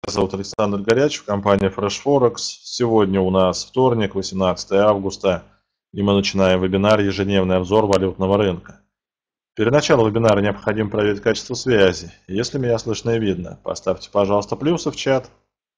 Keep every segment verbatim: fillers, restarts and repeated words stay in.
зовут Александр Горячев, компания Fresh Forex. Сегодня у нас вторник, восемнадцатое августа, и мы начинаем вебинар «Ежедневный обзор валютного рынка». Перед началом вебинара необходимо проверить качество связи. Если меня слышно и видно, поставьте, пожалуйста, плюсы в чат.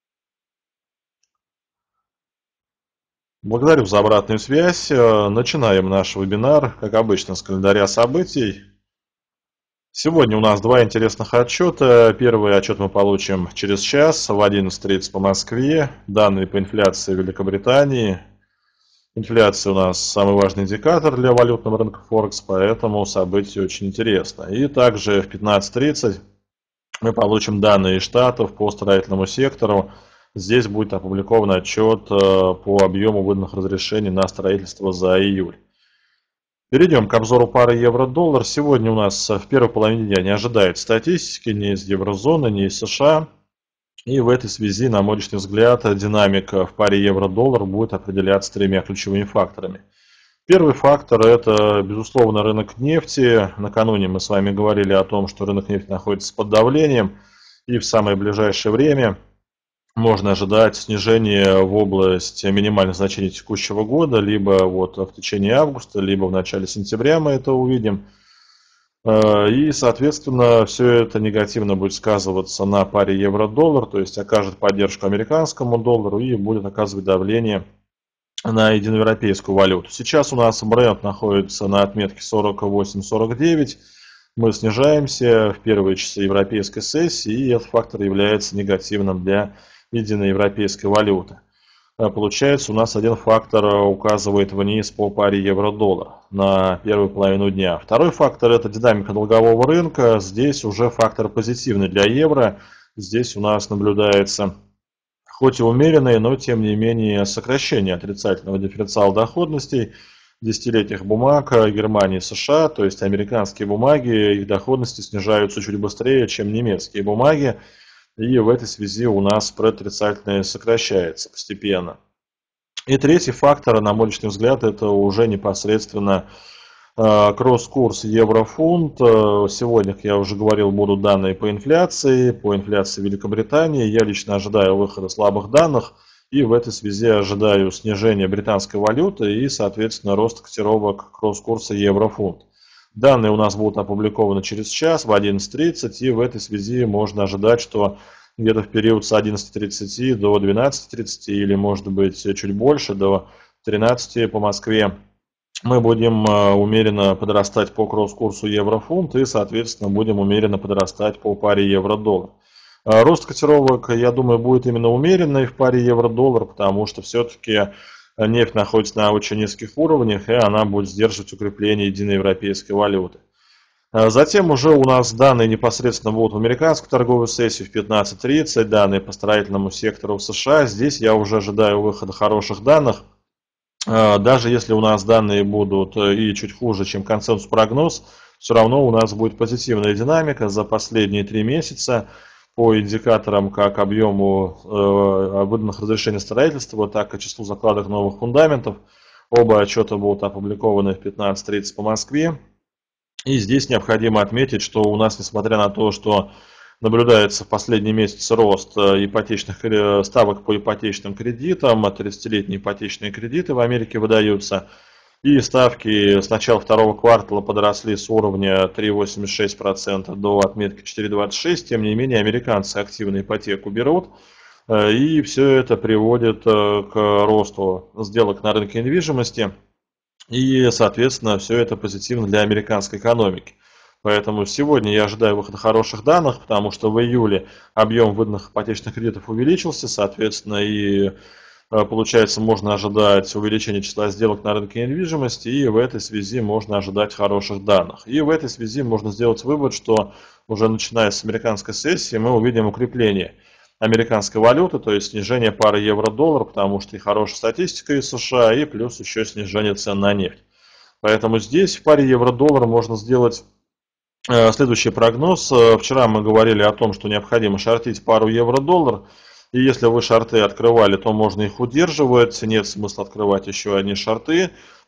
Благодарю за обратную связь. Начинаем наш вебинар, как обычно, с календаря событий. Сегодня у нас два интересных отчета. Первый отчет мы получим через час в одиннадцать тридцать по Москве. Данные по инфляции в Великобритании. Инфляция у нас самый важный индикатор для валютного рынка Форекс, поэтому событие очень интересно. И также в пятнадцать тридцать мы получим данные из Штатов по строительному сектору. Здесь будет опубликован отчет по объему выданных разрешений на строительство за июль. Перейдем к обзору пары евро-доллар. Сегодня у нас в первой половине дня не ожидает статистики ни из еврозоны, ни из США. И в этой связи, на мой личный взгляд, динамика в паре евро-доллар будет определяться тремя ключевыми факторами. Первый фактор – это, безусловно, рынок нефти. Накануне мы с вами говорили о том, что рынок нефти находится под давлением, и в самое ближайшее время можно ожидать снижения в область минимальных значений текущего года, либо вот в течение августа, либо в начале сентября мы это увидим. И, соответственно, все это негативно будет сказываться на паре евро-доллар, то есть окажет поддержку американскому доллару и будет оказывать давление на единоевропейскую валюту. Сейчас у нас бренд находится на отметке сорок восемь сорок девять. Мы снижаемся в первые часы европейской сессии, и этот фактор является негативным для единой европейской валюты. Получается, у нас один фактор указывает вниз по паре евро-доллар на первую половину дня. Второй фактор – это динамика долгового рынка. Здесь уже фактор позитивный для евро. Здесь у нас наблюдается хоть и умеренное, но тем не менее сокращение отрицательного дифференциала доходностей десятилетних бумаг Германии и США, то есть американские бумаги, их доходности снижаются чуть быстрее, чем немецкие бумаги. И в этой связи у нас спред отрицательный сокращается постепенно. И третий фактор, на мой личный взгляд, это уже непосредственно кросс-курс евро-фунт. Сегодня, как я уже говорил, будут данные по инфляции, по инфляции Великобритании. Я лично ожидаю выхода слабых данных. И в этой связи ожидаю снижения британской валюты и, соответственно, рост котировок кросс-курса евро-фунт. Данные у нас будут опубликованы через час в одиннадцать тридцать, и в этой связи можно ожидать, что где-то в период с одиннадцати тридцати до двенадцати тридцати или, может быть, чуть больше, до тринадцати по Москве, мы будем умеренно подрастать по кросс-курсу евро-фунт и, соответственно, будем умеренно подрастать по паре евро-доллар. Рост котировок, я думаю, будет именно умеренный в паре евро-доллар, потому что все-таки нефть находится на очень низких уровнях, и она будет сдерживать укрепление единой европейской валюты. Затем уже у нас данные непосредственно будут в американскую торговую сессию в пятнадцать тридцать, данные по строительному сектору в США. Здесь я уже ожидаю выхода хороших данных. Даже если у нас данные будут и чуть хуже, чем консенсус-прогноз, все равно у нас будет позитивная динамика за последние три месяца. По индикаторам как объему э, выданных разрешений строительства, так и числу закладок новых фундаментов. Оба отчета будут опубликованы в пятнадцать тридцать по Москве. И здесь необходимо отметить, что у нас, несмотря на то, что наблюдается в последний месяц рост ипотечных ставок по ипотечным кредитам, тридцатилетние ипотечные кредиты в Америке выдаются, и ставки с начала второго квартала подросли с уровня три целых восемьдесят шесть сотых процента до отметки четыре целых двадцать шесть сотых процента. Тем не менее, американцы активно ипотеку берут. И все это приводит к росту сделок на рынке недвижимости. И, соответственно, все это позитивно для американской экономики. Поэтому сегодня я ожидаю выхода хороших данных, потому что в июле объем выданных ипотечных кредитов увеличился. Соответственно, и получается, можно ожидать увеличения числа сделок на рынке недвижимости, и в этой связи можно ожидать хороших данных. И в этой связи можно сделать вывод, что уже начиная с американской сессии мы увидим укрепление американской валюты, то есть снижение пары евро-доллар, потому что и хорошая статистика из США, и плюс еще снижение цен на нефть. Поэтому здесь в паре евро-доллар можно сделать следующий прогноз. Вчера мы говорили о том, что необходимо шортить пару евро-доллар. И если вы шорты открывали, то можно их удерживать. Нет смысла открывать еще одни шорты,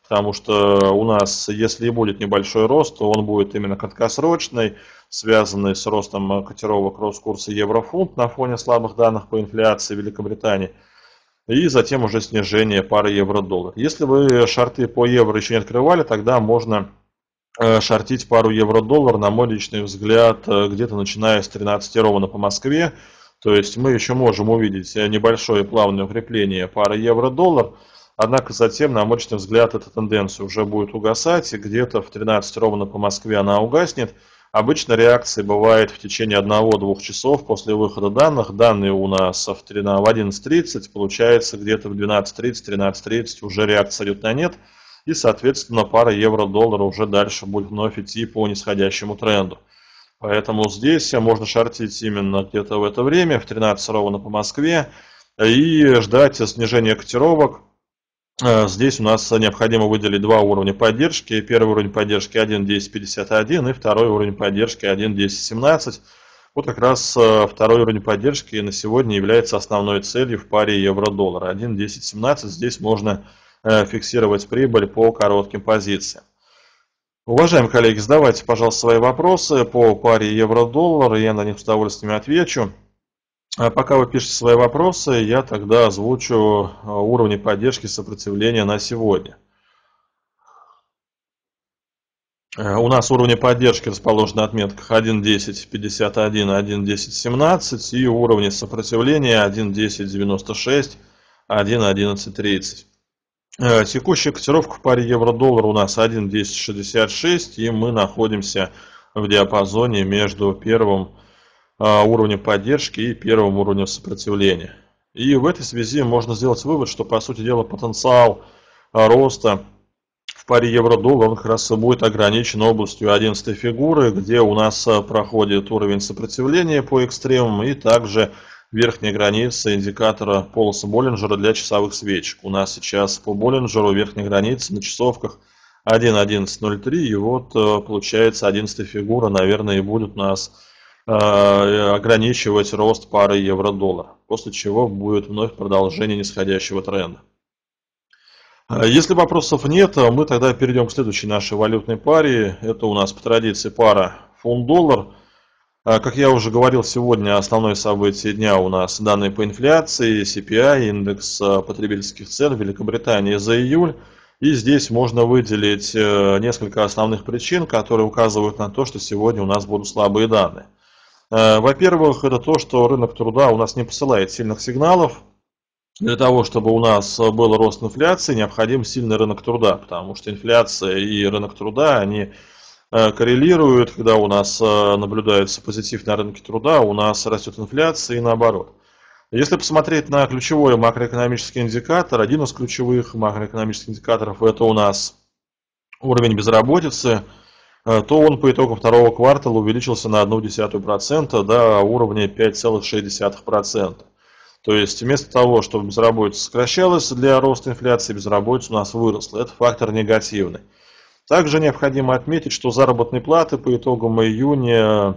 потому что у нас, если и будет небольшой рост, то он будет именно краткосрочный, связанный с ростом котировок Роскурса евро-фунт на фоне слабых данных по инфляции в Великобритании, и затем уже снижение пары евро-доллар. Если вы шорты по евро еще не открывали, тогда можно шортить пару евро-доллар, на мой личный взгляд, где-то начиная с тринадцати ровно по Москве. То есть мы еще можем увидеть небольшое плавное укрепление пары евро-доллар, однако затем, на мой личный взгляд, эта тенденция уже будет угасать, и где-то в тринадцать ровно по Москве она угаснет. Обычно реакция бывает в течение одного-двух часов после выхода данных. Данные у нас в одиннадцать тридцать, получается где-то в двенадцать тридцать, тринадцать тридцать уже реакция идет на нет. И, соответственно, пара евро-доллара уже дальше будет вновь идти по нисходящему тренду. Поэтому здесь можно шортить именно где-то в это время, в тринадцать ровно по Москве, и ждать снижения котировок. Здесь у нас необходимо выделить два уровня поддержки. Первый уровень поддержки один десять пятьдесят один и второй уровень поддержки один десять семнадцать. Вот как раз второй уровень поддержки на сегодня является основной целью в паре евро-доллара. один десять семнадцать, здесь можно фиксировать прибыль по коротким позициям. Уважаемые коллеги, задавайте, пожалуйста, свои вопросы по паре евро-доллар, я на них с удовольствием отвечу. А пока вы пишете свои вопросы, я тогда озвучу уровни поддержки и сопротивления на сегодня. У нас уровни поддержки расположены на отметках один десять пятьдесят один, один десять семнадцать и уровни сопротивления один десять девяносто шесть, один одиннадцать тридцать. Текущая котировка в паре евро-доллар у нас один десять шестьдесят шесть, и мы находимся в диапазоне между первым уровнем поддержки и первым уровнем сопротивления. И в этой связи можно сделать вывод, что, по сути дела, потенциал роста в паре евро-доллар как раз будет ограничен областью одиннадцатой фигуры, где у нас проходит уровень сопротивления по экстремуму и также верхняя граница индикатора полоса Боллинджера для часовых свечек. У нас сейчас по Боллинджеру верхняя граница на часовках один одиннадцать ноль три, и вот получается одиннадцатая фигура, наверное, и будет у нас ограничивать рост пары евро-доллар, после чего будет вновь продолжение нисходящего тренда. Если вопросов нет, мы тогда перейдем к следующей нашей валютной паре. Это у нас по традиции пара фунт-доллар. Как я уже говорил, сегодня основное событие дня у нас данные по инфляции, си пи ай, индекс потребительских цен в Великобритании за июль. И здесь можно выделить несколько основных причин, которые указывают на то, что сегодня у нас будут слабые данные. Во-первых, это то, что рынок труда у нас не посылает сильных сигналов. Для того, чтобы у нас был рост инфляции, необходим сильный рынок труда, потому что инфляция и рынок труда, они коррелируют. Когда у нас наблюдается позитив на рынке труда, у нас растет инфляция и наоборот. Если посмотреть на ключевой макроэкономический индикатор, один из ключевых макроэкономических индикаторов это у нас уровень безработицы, то он по итогам второго квартала увеличился на одну десятую процента до уровня пять целых шесть десятых процента. То есть вместо того, чтобы безработица сокращалась для роста инфляции, безработица у нас выросла. Это фактор негативный. Также необходимо отметить, что заработные платы по итогам июня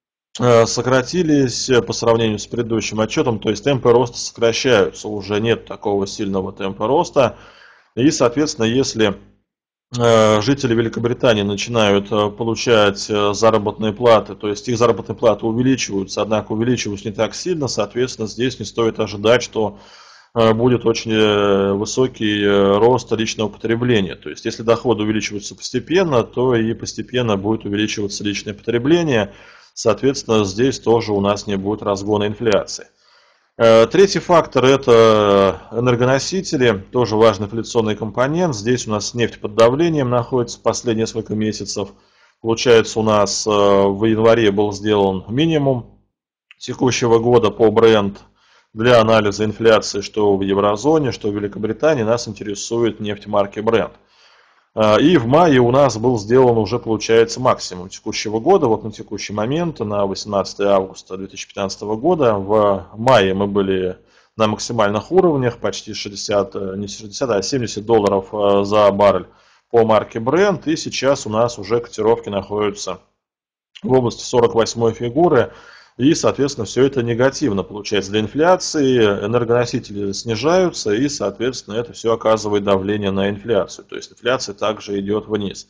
сократились по сравнению с предыдущим отчетом, то есть темпы роста сокращаются, уже нет такого сильного темпа роста. И, соответственно, если жители Великобритании начинают получать заработные платы, то есть их заработные платы увеличиваются, однако увеличиваются не так сильно, соответственно, здесь не стоит ожидать, что будет очень высокий рост личного потребления. То есть, если доходы увеличиваются постепенно, то и постепенно будет увеличиваться личное потребление. Соответственно, здесь тоже у нас не будет разгона инфляции. Третий фактор – это энергоносители, тоже важный инфляционный компонент. Здесь у нас нефть под давлением находится последние несколько месяцев. Получается, у нас в январе был сделан минимум текущего года по Brent. Для анализа инфляции, что в еврозоне, что в Великобритании, нас интересует нефть марки Brent. И в мае у нас был сделан уже, получается, максимум текущего года. Вот на текущий момент, на восемнадцатое августа две тысячи пятнадцатого года, в мае мы были на максимальных уровнях, почти шестьдесят, не шестьдесят, а семьдесят долларов за баррель по марке Brent. И сейчас у нас уже котировки находятся в области сорок восьмой фигуры. И, соответственно, все это негативно получается для инфляции, энергоносители снижаются, и, соответственно, это все оказывает давление на инфляцию. То есть инфляция также идет вниз.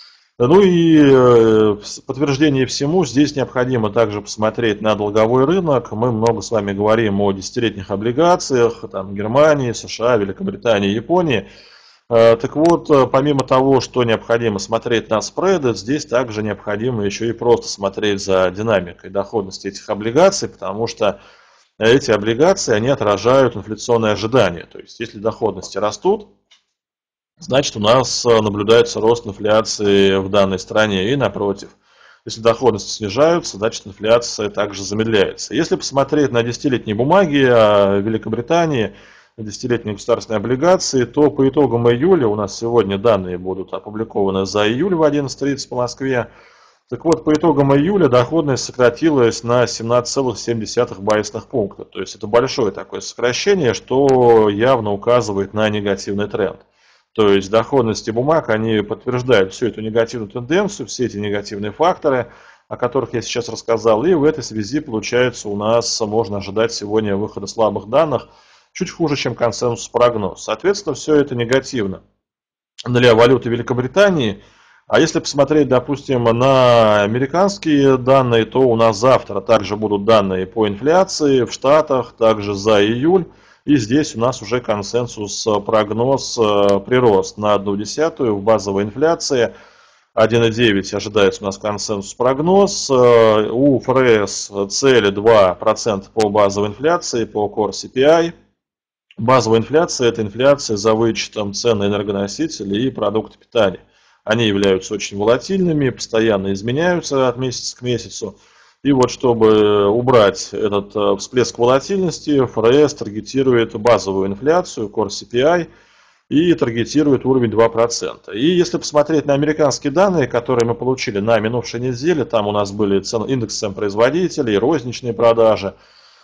Ну и в подтверждение всему, здесь необходимо также посмотреть на долговой рынок. Мы много с вами говорим о десятилетних облигациях там, Германии, США, Великобритании, Японии. Так вот, помимо того, что необходимо смотреть на спреды, здесь также необходимо еще и просто смотреть за динамикой доходности этих облигаций, потому что эти облигации, они отражают инфляционные ожидания. То есть, если доходности растут, значит, у нас наблюдается рост инфляции в данной стране и напротив. Если доходности снижаются, значит, инфляция также замедляется. Если посмотреть на десятилетние бумаги Великобритании, десятилетние государственные облигации, то по итогам июля, у нас сегодня данные будут опубликованы за июль в одиннадцать тридцать по Москве, так вот, по итогам июля доходность сократилась на семнадцать целых семь десятых базисных пункта. То есть это большое такое сокращение, что явно указывает на негативный тренд. То есть доходности бумаг, они подтверждают всю эту негативную тенденцию, все эти негативные факторы, о которых я сейчас рассказал. И в этой связи, получается, у нас можно ожидать сегодня выхода слабых данных, чуть хуже, чем консенсус-прогноз. Соответственно, все это негативно для валюты Великобритании. А если посмотреть, допустим, на американские данные, то у нас завтра также будут данные по инфляции в Штатах, также за июль. И здесь у нас уже консенсус-прогноз прирост на одну десятую в базовой инфляции. один и девять ожидается у нас консенсус-прогноз. У ФРС цели два процента по базовой инфляции, по Core си пи ай. Базовая инфляция – это инфляция за вычетом цен на энергоносители и продукты питания. Они являются очень волатильными, постоянно изменяются от месяца к месяцу. И вот чтобы убрать этот всплеск волатильности, ФРС таргетирует базовую инфляцию, Core си пи ай, и таргетирует уровень два процента. И если посмотреть на американские данные, которые мы получили на минувшей неделе, там у нас были цен, индекс цен производителей, розничные продажи,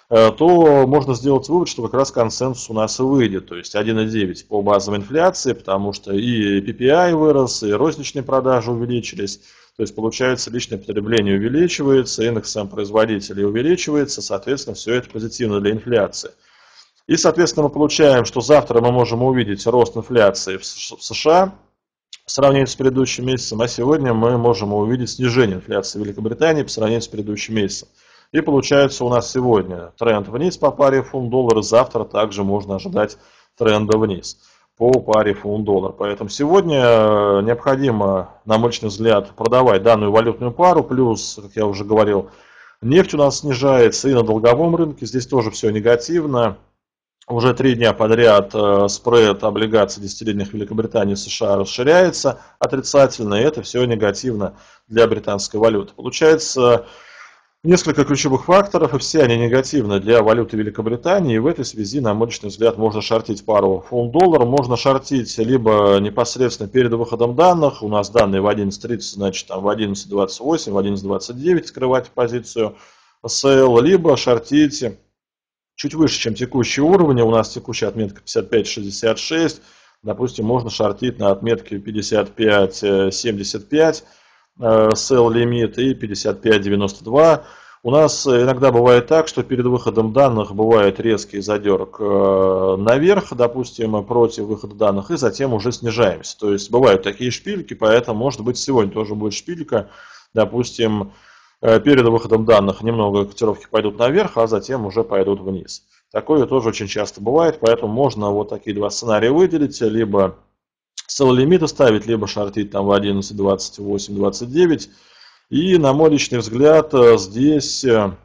то можно сделать вывод, что как раз консенсус у нас и выйдет. То есть один и девять по базовой инфляции, потому что и пи пи ай вырос, и розничные продажи увеличились. То есть получается личное потребление увеличивается, индекс цен производителей увеличивается, соответственно, все это позитивно для инфляции. И, соответственно, мы получаем, что завтра мы можем увидеть рост инфляции в США по сравнению с предыдущим месяцем, а сегодня мы можем увидеть снижение инфляции в Великобритании по сравнению с предыдущим месяцем. И получается у нас сегодня тренд вниз по паре фунт-доллар, завтра также можно ожидать тренда вниз по паре фунт-доллар. Поэтому сегодня необходимо, на мой личный взгляд, продавать данную валютную пару, плюс, как я уже говорил, нефть у нас снижается и на долговом рынке, здесь тоже все негативно. Уже три дня подряд спред облигаций десятилетних Великобритании и США расширяется отрицательно, и это все негативно для британской валюты. Получается, несколько ключевых факторов, и все они негативны для валюты Великобритании. И в этой связи, на мой личный взгляд, можно шортить пару фунт-доллар. Можно шортить либо непосредственно перед выходом данных. У нас данные в одиннадцать тридцать, значит, там в одиннадцать двадцать восемь, в одиннадцать двадцать девять скрывать позицию сейл, либо шортить чуть выше, чем текущие уровни. У нас текущая отметка пятьдесят пять шестьдесят шесть. Допустим, можно шортить на отметке пятьдесят пять семьдесят пять. Sell лимит и пятьдесят пять девяносто два. У нас иногда бывает так, что перед выходом данных бывает резкий задерг наверх, допустим, против выхода данных, и затем уже снижаемся. То есть бывают такие шпильки, поэтому может быть сегодня тоже будет шпилька. Допустим, перед выходом данных немного котировки пойдут наверх, а затем уже пойдут вниз. Такое тоже очень часто бывает, поэтому можно вот такие два сценария выделить, либо sell лимиты ставить, либо шортить там в одиннадцать двадцать восемь двадцать девять. И на мой личный взгляд, здесь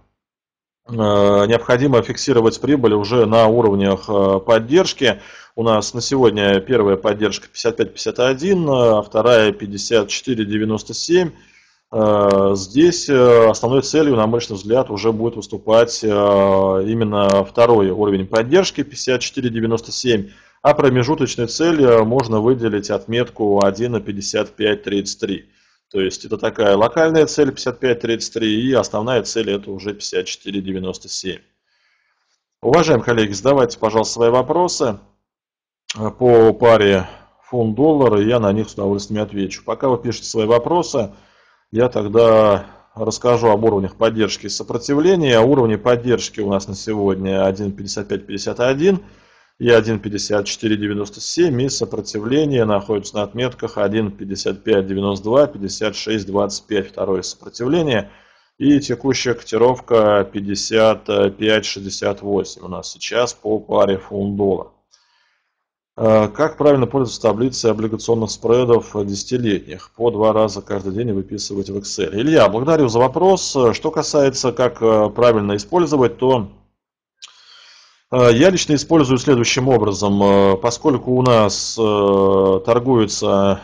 необходимо фиксировать прибыль уже на уровнях поддержки. У нас на сегодня первая поддержка пятьдесят пять пятьдесят один, а вторая пятьдесят четыре девяносто семь. Здесь основной целью, на мой личный взгляд, уже будет выступать именно второй уровень поддержки пятьдесят четыре девяносто семь. А промежуточной целью можно выделить отметку один пятьдесят пять тридцать три. То есть это такая локальная цель пятьдесят пять тридцать три, и основная цель это уже пятьдесят четыре девяносто семь. Уважаемые коллеги, задавайте, пожалуйста, свои вопросы по паре фунт-доллар, и я на них с удовольствием отвечу. Пока вы пишете свои вопросы, я тогда расскажу об уровнях поддержки и сопротивления. Уровни поддержки у нас на сегодня один пятьдесят пять пятьдесят один и один пятьдесят четыре девяносто семь, и сопротивление находится на отметках один пятьдесят пять девяносто два, пятьдесят шесть двадцать пять, второе сопротивление, и текущая котировка пятьдесят пять шестьдесят восемь у нас сейчас по паре фунт-доллар. Как правильно пользоваться таблицей облигационных спредов десятилетних? По два раза каждый день выписывать в Excel. Илья, благодарю за вопрос. Что касается, как правильно использовать, то я лично использую следующим образом. Поскольку у нас торгуется,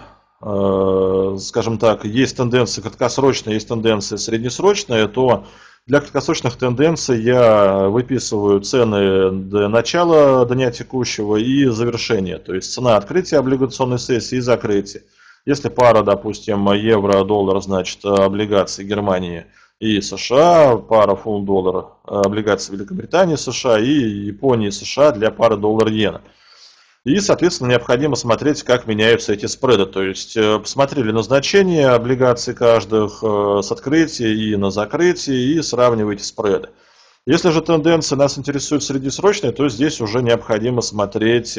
скажем так, есть тенденции краткосрочные, есть тенденции среднесрочные, то для краткосрочных тенденций я выписываю цены до начала дня текущего и завершения. То есть цена открытия облигационной сессии и закрытия. Если пара, допустим, евро-доллар, значит облигации Германии и США, пара фунт-доллар, облигации Великобритании, США и Японии, США для пары доллар-иена. И, соответственно, необходимо смотреть, как меняются эти спреды. То есть, посмотрели на значение облигаций каждых с открытия и на закрытие, и сравниваете спреды. Если же тенденция нас интересует среднесрочная, то здесь уже необходимо смотреть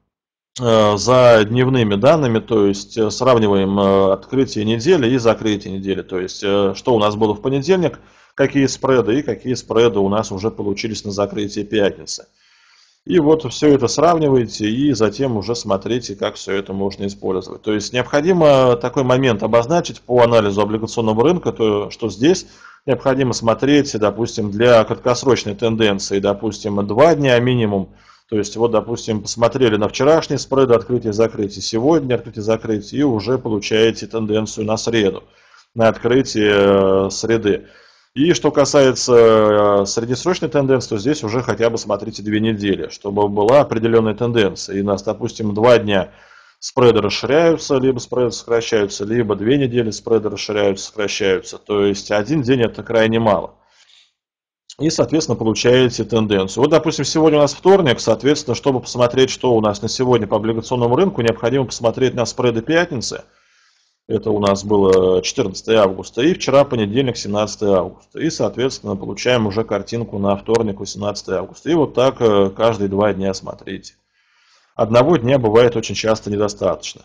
за дневными данными, то есть сравниваем открытие недели и закрытие недели. То есть, что у нас было в понедельник, какие спреды и какие спреды у нас уже получились на закрытие пятницы. И вот все это сравниваете и затем уже смотрите, как все это можно использовать. То есть необходимо такой момент обозначить по анализу облигационного рынка, то, что здесь необходимо смотреть, допустим, для краткосрочной тенденции, допустим, два дня минимум. То есть вот, допустим, посмотрели на вчерашние спреды открытие-закрытие, сегодня открытие-закрытие, и уже получаете тенденцию на среду, на открытие среды. И что касается среднесрочной тенденции, то здесь уже хотя бы смотрите две недели, чтобы была определенная тенденция. И у нас, допустим, два дня спреды расширяются, либо спреды сокращаются, либо две недели спреды расширяются, сокращаются. То есть один день это крайне мало. И, соответственно, получаете тенденцию. Вот, допустим, сегодня у нас вторник, соответственно, чтобы посмотреть, что у нас на сегодня по облигационному рынку, необходимо посмотреть на спреды пятницы. Это у нас было четырнадцатое августа, и вчера понедельник, семнадцатое августа. И, соответственно, получаем уже картинку на вторник, восемнадцатое августа. И вот так каждые два дня смотрите. Одного дня бывает очень часто недостаточно.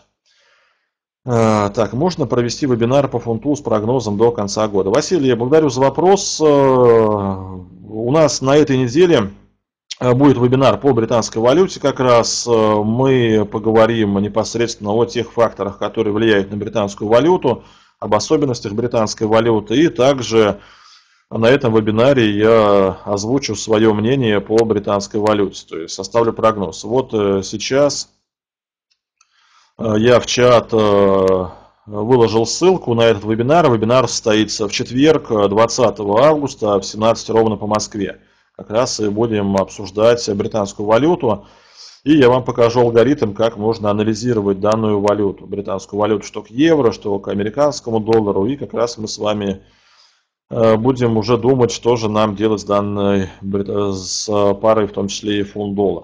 Так, можно провести вебинар по фунту с прогнозом до конца года. Василий, я благодарю за вопрос. У нас на этой неделе будет вебинар по британской валюте. Как раз мы поговорим непосредственно о тех факторах, которые влияют на британскую валюту, об особенностях британской валюты. И также на этом вебинаре я озвучу свое мнение по британской валюте, то есть составлю прогноз. Вот сейчас я в чат выложил ссылку на этот вебинар. Вебинар состоится в четверг, двадцатого августа в семнадцать ровно по Москве. Как раз и будем обсуждать британскую валюту. И я вам покажу алгоритм, как можно анализировать данную валюту, британскую валюту, что к евро, что к американскому доллару. И как раз мы с вами будем уже думать, что же нам делать с данной с парой, в том числе и фунт-доллар.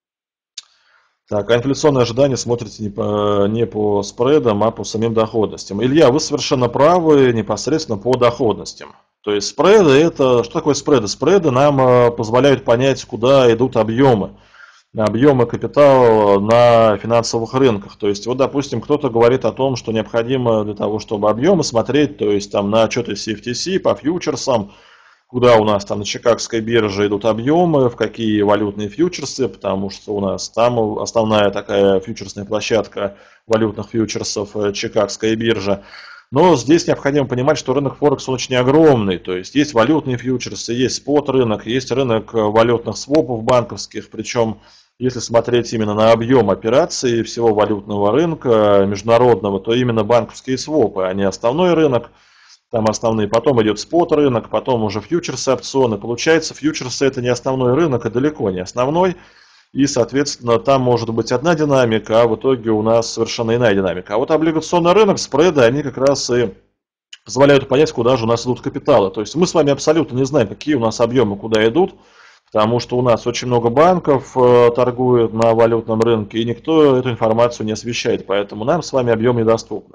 Так, а инфляционные ожидания смотрите не по, не по спредам, а по самим доходностям. Илья, вы совершенно правы непосредственно по доходностям. То есть спреды, это что такое спреды? Спреды нам позволяют понять, куда идут объемы. Объемы капитала на финансовых рынках. То есть, вот, допустим, кто-то говорит о том, что необходимо для того, чтобы объемы смотреть, то есть там на отчеты си эф ти си по фьючерсам, куда у нас там на Чикагской бирже идут объемы, в какие валютные фьючерсы, потому что у нас там основная такая фьючерсная площадка валютных фьючерсов Чикагская биржа. Но здесь необходимо понимать, что рынок Форекс он очень огромный, то есть есть валютные фьючерсы, есть спот-рынок, есть рынок валютных свопов банковских, причем если смотреть именно на объем операций всего валютного рынка международного, то именно банковские свопы, а не основной рынок. Там основные, потом идет спот-рынок, потом уже фьючерсы, опционы. Получается, фьючерсы это не основной рынок, а далеко не основной. И, соответственно, там может быть одна динамика, а в итоге у нас совершенно иная динамика. А вот облигационный рынок, спреды, они как раз и позволяют понять, куда же у нас идут капиталы. То есть мы с вами абсолютно не знаем, какие у нас объемы, куда идут, потому что у нас очень много банков торгуют на валютном рынке, и никто эту информацию не освещает, поэтому нам с вами объем недоступны.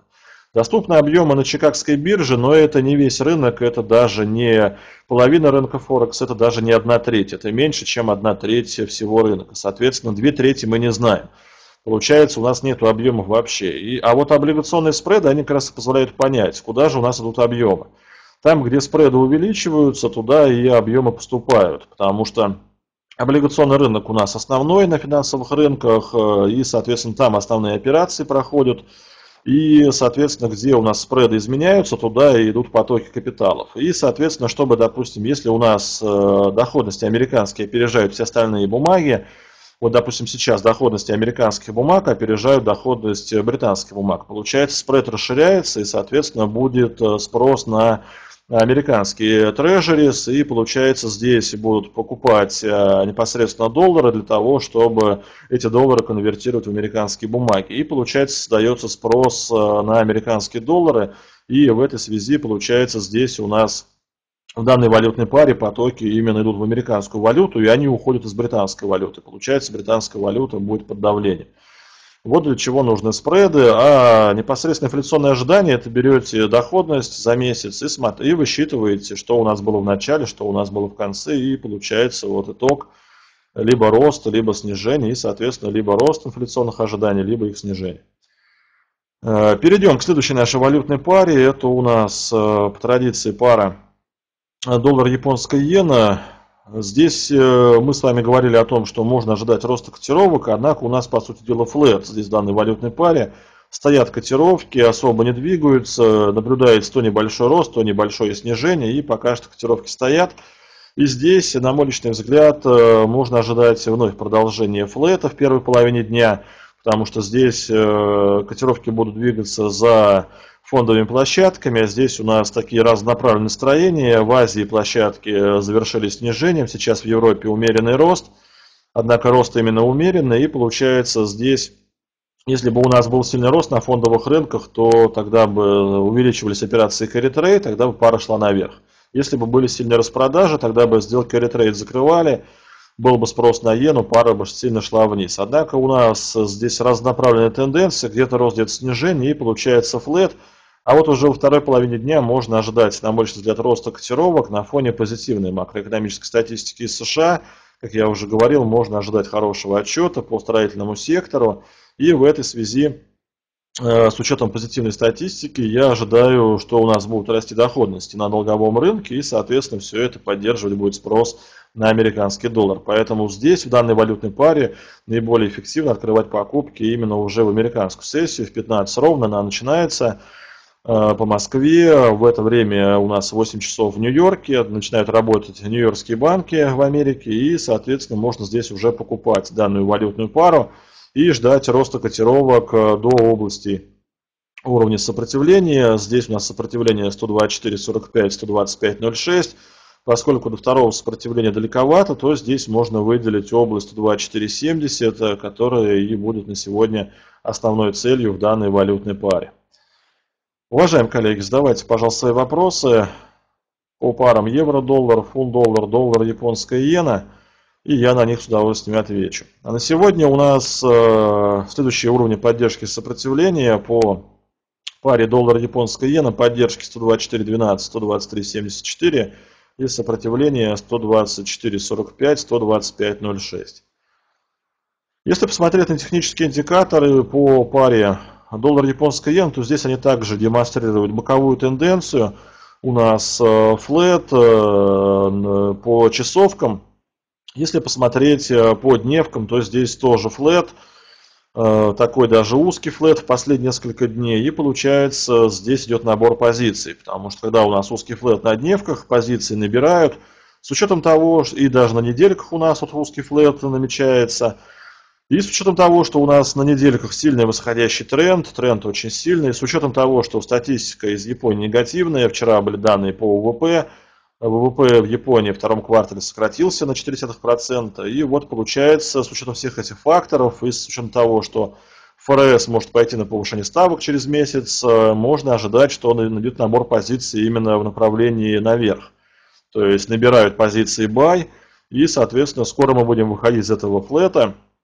Доступны объемы на Чикагской бирже, но это не весь рынок, это даже не половина рынка Форекс, это даже не одна треть, это меньше, чем одна треть всего рынка. Соответственно, две трети мы не знаем. Получается, у нас нет объемов вообще. И, а вот облигационные спреды, они как раз позволяют понять, куда же у нас идут объемы. Там, где спреды увеличиваются, туда и объемы поступают, потому что облигационный рынок у нас основной на финансовых рынках, и, соответственно, там основные операции проходят. И, соответственно, где у нас спреды изменяются, туда и идут потоки капиталов. И, соответственно, чтобы, допустим, если у нас доходности американские опережают все остальные бумаги, вот, допустим, сейчас доходности американских бумаг опережают доходность британских бумаг. Получается, спред расширяется, и, соответственно, будет спрос на американские трежерис, и получается, здесь будут покупать непосредственно доллары для того, чтобы эти доллары конвертировать в американские бумаги. И получается, создается спрос на американские доллары, и в этой связи получается, здесь у нас в данной валютной паре потоки именно идут в американскую валюту, и они уходят из британской валюты. Получается, британская валюта будет под давлением. Вот для чего нужны спреды, а непосредственно инфляционное ожидание, это берете доходность за месяц и, смотри, и высчитываете, что у нас было в начале, что у нас было в конце, и получается вот итог либо роста, либо снижения, и, соответственно, либо рост инфляционных ожиданий, либо их снижение. Перейдем к следующей нашей валютной паре, это у нас по традиции пара доллар-японская иена. Здесь мы с вами говорили о том, что можно ожидать роста котировок, однако у нас, по сути дела, флэт здесь в данной валютной паре. Стоят котировки, особо не двигаются, наблюдается то небольшой рост, то небольшое снижение, и пока что котировки стоят. И здесь, на мой личный взгляд, можно ожидать вновь продолжения флэта в первой половине дня, потому что здесь котировки будут двигаться за фондовыми площадками. Здесь у нас такие разнонаправленные настроения. В Азии площадки завершили снижением, сейчас в Европе умеренный рост, однако рост именно умеренный, и получается здесь, если бы у нас был сильный рост на фондовых рынках, то тогда бы увеличивались операции carry trade, тогда бы пара шла наверх. Если бы были сильные распродажи, тогда бы сделки carry trade закрывали, был бы спрос на иену, пара бы сильно шла вниз. Однако у нас здесь разнонаправленная тенденция, где-то рост, где-то снижение, и получается флэт. А вот уже во второй половине дня можно ожидать, на мой взгляд, роста котировок на фоне позитивной макроэкономической статистики из США. Как я уже говорил, можно ожидать хорошего отчета по строительному сектору. И в этой связи, с учетом позитивной статистики, я ожидаю, что у нас будут расти доходности на долговом рынке, и, соответственно, все это поддерживать будет спрос на американский доллар. Поэтому здесь, в данной валютной паре, наиболее эффективно открывать покупки именно уже в американскую сессию. В пятнадцать ровно она начинается по Москве. В это время у нас восемь часов в Нью-Йорке. Начинают работать нью-йоркские банки в Америке. И, соответственно, можно здесь уже покупать данную валютную пару и ждать роста котировок до области уровня сопротивления. Здесь у нас сопротивление сто двадцать четыре сорок пять, сто двадцать пять ноль шесть. Поскольку до второго сопротивления далековато, то здесь можно выделить область сто двадцать четыре семьдесят, которая и будет на сегодня основной целью в данной валютной паре. Уважаемые коллеги, задавайте, пожалуйста, свои вопросы по парам евро-доллар, фунт-доллар, доллар-японская иена, и я на них с удовольствием отвечу. А на сегодня у нас э, следующие уровни поддержки сопротивления по паре доллар-японская иена, поддержки сто двадцать четыре двенадцать, сто двадцать три семьдесят четыре и сопротивление сто двадцать четыре сорок пять, сто двадцать пять ноль шесть. Если посмотреть на технические индикаторы по паре доллар-японская иена, то здесь они также демонстрируют боковую тенденцию. У нас флэт по часовкам. Если посмотреть по дневкам, то здесь тоже флэт, такой даже узкий флэт в последние несколько дней. И получается, здесь идет набор позиций, потому что когда у нас узкий флэт на дневках, позиции набирают. С учетом того, и даже на недельках у нас вот узкий флэт намечается. И с учетом того, что у нас на недельках сильный восходящий тренд, тренд очень сильный, с учетом того, что статистика из Японии негативная, вчера были данные по ВВП, ВВП в Японии в втором квартале сократился на ноль целых четыре десятых процента, и вот получается, с учетом всех этих факторов, и с учетом того, что ФРС может пойти на повышение ставок через месяц, можно ожидать, что он найдет набор позиций именно в направлении наверх. То есть набирают позиции buy, и, соответственно, скоро мы будем выходить из этого флета.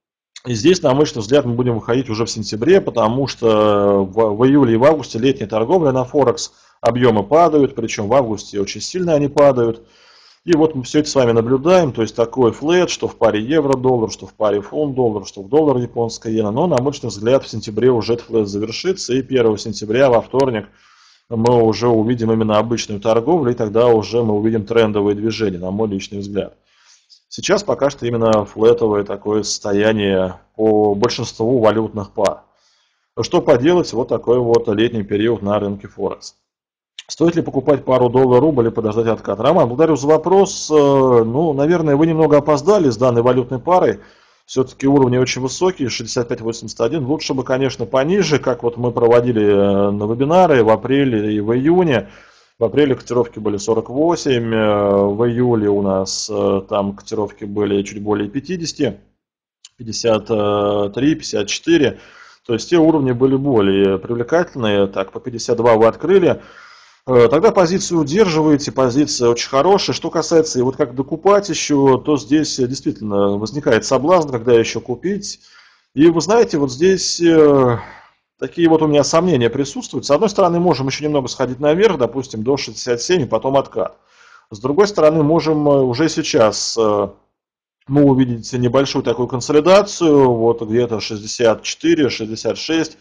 И здесь, на мой взгляд, мы будем выходить уже в сентябре, потому что в, в июле и в августе летняя торговля на Форекс, объемы падают, причем в августе очень сильно они падают. И вот мы все это с вами наблюдаем, то есть такой флет, что в паре евро-доллар, что в паре фунт-доллар, что в доллар японская иена. Но, на мой взгляд, в сентябре уже этот флет завершится, и первого сентября, во вторник, мы уже увидим именно обычную торговлю, и тогда уже мы увидим трендовые движения, на мой личный взгляд. Сейчас пока что именно флетовое такое состояние по большинству валютных пар. Что поделать, вот такой вот летний период на рынке Форекс. Стоит ли покупать пару доллар-рубль или подождать откат? Роман, благодарю за вопрос. Ну, наверное, вы немного опоздали с данной валютной парой. Все-таки уровни очень высокие, шестьдесят пять восемьдесят один. Лучше бы, конечно, пониже, как вот мы проводили на вебинары в апреле и в июне. В апреле котировки были сорок восемь, в июле у нас там котировки были чуть более пятьдесят, пятьдесят три, пятьдесят четыре. То есть те уровни были более привлекательные. Так, по пятьдесят два вы открыли. Тогда позицию удерживаете, позиция очень хорошая. Что касается и вот как докупать еще, то здесь действительно возникает соблазн, когда еще купить. И вы знаете, вот здесь такие вот у меня сомнения присутствуют. С одной стороны, можем еще немного сходить наверх, допустим, до шестидесяти семи, и потом откат. С другой стороны, можем уже сейчас мы увидеть небольшую такую консолидацию, вот где-то шестьдесят четыре шестьдесят шесть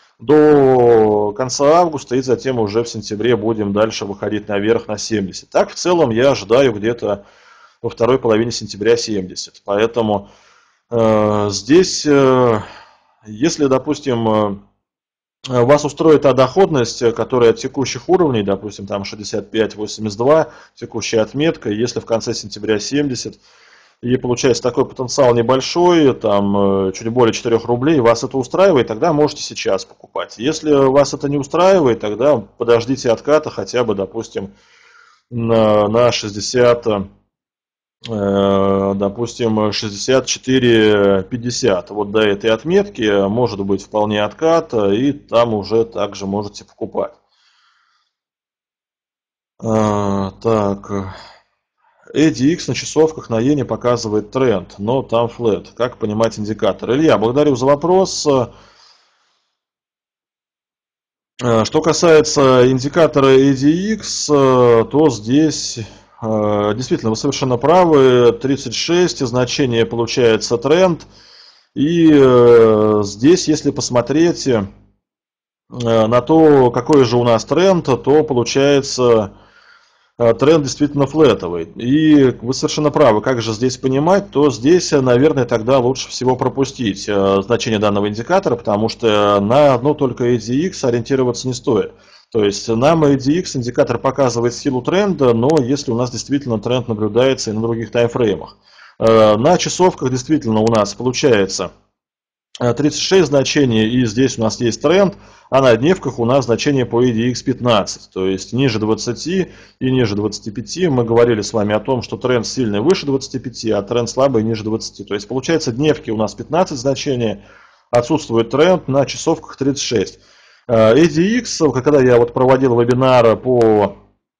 до конца августа, и затем уже в сентябре будем дальше выходить наверх на семьдесят. Так, в целом, я ожидаю где-то во второй половине сентября семьдесят. Поэтому э, здесь, э, если, допустим, э, вас устроит та доходность, которая от текущих уровней, допустим, там шестьдесят пять восемьдесят два, текущая отметка, если в конце сентября семьдесят, и получается такой потенциал небольшой, там чуть более четырёх рублей, вас это устраивает, тогда можете сейчас покупать. Если вас это не устраивает, тогда подождите отката хотя бы, допустим, на, на шестьдесят, э, допустим, шестьдесят четыре пятьдесят. Вот до этой отметки может быть вполне откат, и там уже также можете покупать. Э, так... эй ди экс на часовках на иене показывает тренд, но там флет. Как понимать индикатор? Илья, благодарю за вопрос. Что касается индикатора эй ди экс, то здесь действительно вы совершенно правы. тридцать шесть, значение получается тренд. И здесь, если посмотреть на то, какой же у нас тренд, то получается... тренд действительно флетовый. И вы совершенно правы, как же здесь понимать, то здесь, наверное, тогда лучше всего пропустить значение данного индикатора, потому что на одно только эй ди экс ориентироваться не стоит. То есть нам эй ди экс индикатор показывает силу тренда, но если у нас действительно тренд наблюдается и на других таймфреймах. На часовках действительно у нас получается тридцать шесть значений, и здесь у нас есть тренд, а на дневках у нас значение по эй ди экс пятнадцать, то есть ниже двадцати и ниже двадцати пяти. Мы говорили с вами о том, что тренд сильный выше двадцати пяти, а тренд слабый ниже двадцати. То есть получается дневки у нас пятнадцать значений, отсутствует тренд, на часовках тридцать шесть. эй ди экс, когда я вот проводил вебинар по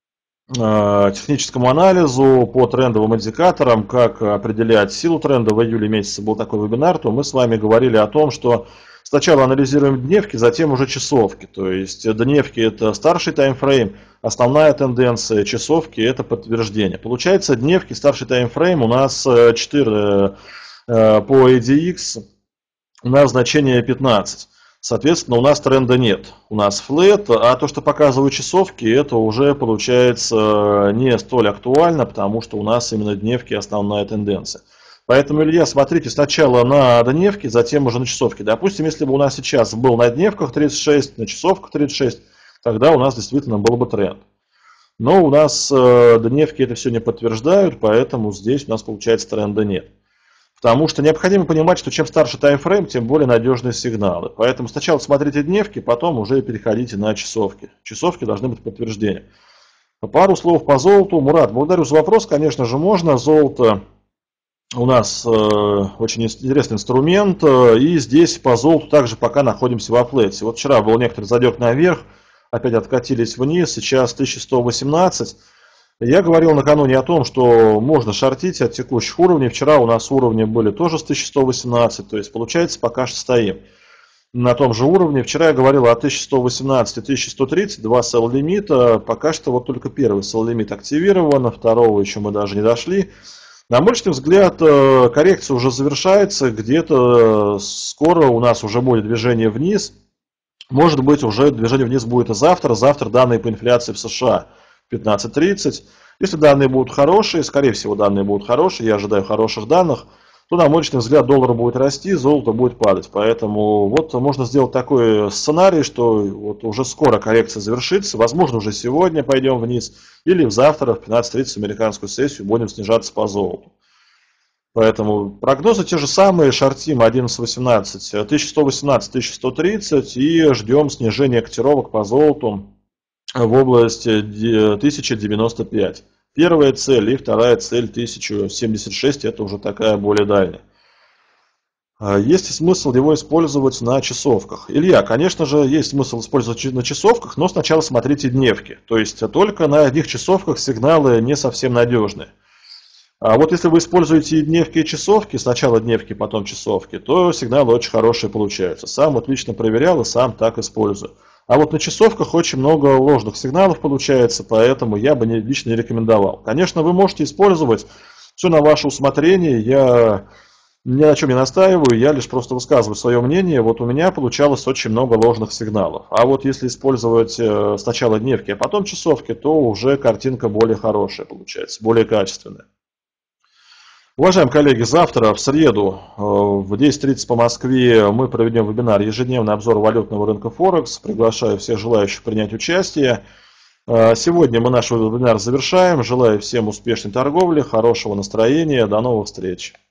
техническому анализу, по трендовым индикаторам, как определять силу тренда, в июле месяце был такой вебинар, то мы с вами говорили о том, что сначала анализируем дневки, затем уже часовки. То есть дневки это старший таймфрейм, основная тенденция, часовки это подтверждение. Получается, дневки, старший таймфрейм у нас четыре по эй ди экс, у нас значение пятнадцать. Соответственно, у нас тренда нет. У нас флет, а то, что показывают часовки, это уже получается не столь актуально, потому что у нас именно дневки основная тенденция. Поэтому, Илья, смотрите сначала на дневки, затем уже на часовки. Допустим, если бы у нас сейчас был на дневках тридцать шесть, на часовках тридцать шесть, тогда у нас действительно был бы тренд. Но у нас дневки это все не подтверждают, поэтому здесь у нас получается тренда нет. Потому что необходимо понимать, что чем старше таймфрейм, тем более надежные сигналы. Поэтому сначала смотрите дневки, потом уже переходите на часовки. Часовки должны быть подтверждения. Пару слов по золоту. Мурат, благодарю за вопрос. Конечно же, можно. Золото у нас э, очень интересный инструмент. И здесь по золоту также пока находимся во флете. Вот вчера был некоторый задек наверх, опять откатились вниз. Сейчас тысяча сто восемнадцать. Я говорил накануне о том, что можно шортить от текущих уровней. Вчера у нас уровни были тоже с тысяча сто восемнадцать, то есть получается пока что стоим на том же уровне. Вчера я говорил о тысяча сто восемнадцать и тысяча сто тридцать, два sell лимита. Пока что вот только первый sell лимит активирован, второго еще мы даже не дошли. На мой личный взгляд, коррекция уже завершается, где-то скоро у нас уже будет движение вниз. Может быть, уже движение вниз будет и завтра. Завтра данные по инфляции в США пятнадцать тридцать. Если данные будут хорошие, скорее всего данные будут хорошие, я ожидаю хороших данных, то, на мой личный взгляд, доллар будет расти, золото будет падать. Поэтому вот можно сделать такой сценарий, что вот уже скоро коррекция завершится. Возможно, уже сегодня пойдем вниз, или завтра в пятнадцать тридцать американскую сессию будем снижаться по золоту. Поэтому прогнозы те же самые, шортим одиннадцать восемнадцать, тысяча сто восемнадцать, тысяча сто тридцать и ждем снижения котировок по золоту в области тысяча девяносто пять. Первая цель и вторая цель тысяча семьдесят шесть, это уже такая более дальняя. Есть ли смысл его использовать на часовках? Илья, конечно же, есть смысл использовать на часовках, но сначала смотрите дневки. То есть только на одних часовках сигналы не совсем надежные. А вот если вы используете дневки и часовки, сначала дневки, потом часовки, то сигналы очень хорошие получаются. Сам вот лично проверял и сам так использую. А вот на часовках очень много ложных сигналов получается, поэтому я бы не, лично не рекомендовал. Конечно, вы можете использовать все на ваше усмотрение, я ни на чем не настаиваю, я лишь просто высказываю свое мнение. Вот у меня получалось очень много ложных сигналов. А вот если использовать сначала дневки, а потом часовки, то уже картинка более хорошая получается, более качественная. Уважаемые коллеги, завтра, в среду, в десять тридцать по Москве мы проведем вебинар «Ежедневный обзор валютного рынка Форекс». Приглашаю всех желающих принять участие. Сегодня мы наш вебинар завершаем. Желаю всем успешной торговли, хорошего настроения. До новых встреч.